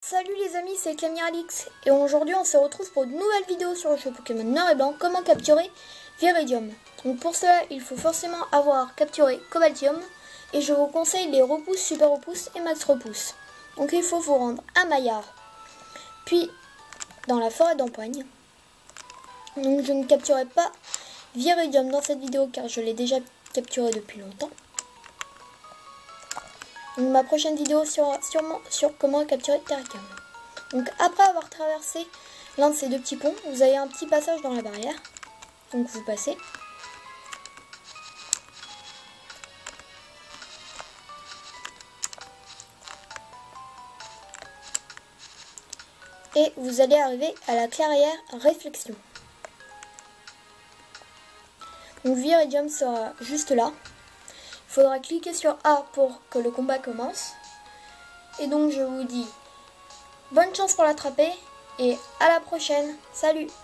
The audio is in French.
Salut les amis, c'est Alix et aujourd'hui on se retrouve pour une nouvelle vidéo sur le jeu Pokémon Noir et Blanc, comment capturer Viridium. Donc pour cela il faut forcément avoir capturé Cobaltium et je vous conseille les repousses, super repousses et max repousses. Donc il faut vous rendre à Maillard, puis dans la forêt d'Empoigne. Donc je ne capturerai pas Viridium dans cette vidéo car je l'ai déjà capturé depuis longtemps. Donc ma prochaine vidéo sera sûrement sur comment capturer Terrakium. Donc après avoir traversé l'un de ces deux petits ponts, vous avez un petit passage dans la barrière. Donc vous passez. Et vous allez arriver à la clairière Réflexion. Donc Viridium sera juste là. Il faudra cliquer sur A pour que le combat commence. Et donc je vous dis bonne chance pour l'attraper et à la prochaine. Salut!